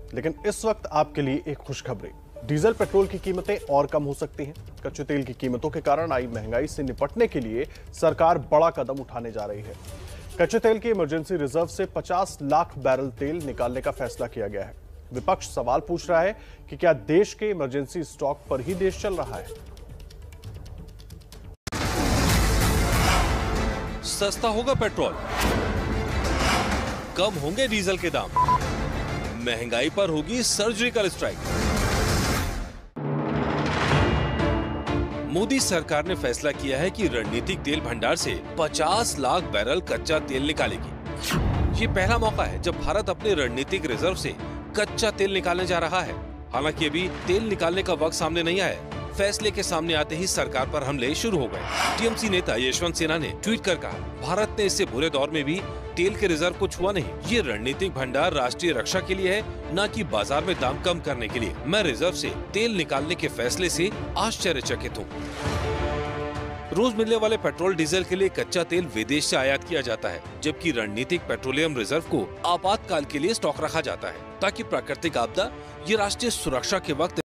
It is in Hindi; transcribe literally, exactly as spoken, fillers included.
लेकिन इस वक्त आपके लिए एक खुशखबरी। डीजल पेट्रोल की कीमतें और कम हो सकती हैं। कच्चे तेल की कीमतों के कारण आई महंगाई से निपटने के लिए सरकार बड़ा कदम उठाने जा रही है। कच्चे तेल के इमरजेंसी रिजर्व से पचास लाख बैरल तेल निकालने का फैसला किया गया है। विपक्ष सवाल पूछ रहा है कि क्या देश के इमरजेंसी स्टॉक पर ही देश चल रहा है। सस्ता होगा पेट्रोल, कम होंगे डीजल के दाम, महंगाई पर होगी सर्जिकल स्ट्राइक। मोदी सरकार ने फैसला किया है कि रणनीतिक तेल भंडार से पचास लाख बैरल कच्चा तेल निकालेगी। ये पहला मौका है जब भारत अपने रणनीतिक रिजर्व से कच्चा तेल निकालने जा रहा है। हालांकि अभी तेल निकालने का वक्त सामने नहीं आया। फैसले के सामने आते ही सरकार पर हमले शुरू हो गए। टीएमसी नेता यशवंत सिन्हा ने ट्वीट कर कहा, भारत ने इससे बुरे दौर में भी तेल के रिजर्व को छुआ नहीं। ये रणनीतिक भंडार राष्ट्रीय रक्षा के लिए है, न कि बाजार में दाम कम करने के लिए। मैं रिजर्व से तेल निकालने के फैसले से आश्चर्यचकित हूँ। रोज मिलने वाले पेट्रोल डीजल के लिए कच्चा तेल विदेश से आयात किया जाता है, जबकि रणनीतिक पेट्रोलियम रिजर्व को आपातकाल के लिए स्टॉक रखा जाता है ताकि प्राकृतिक आपदा या राष्ट्रीय सुरक्षा के वक्त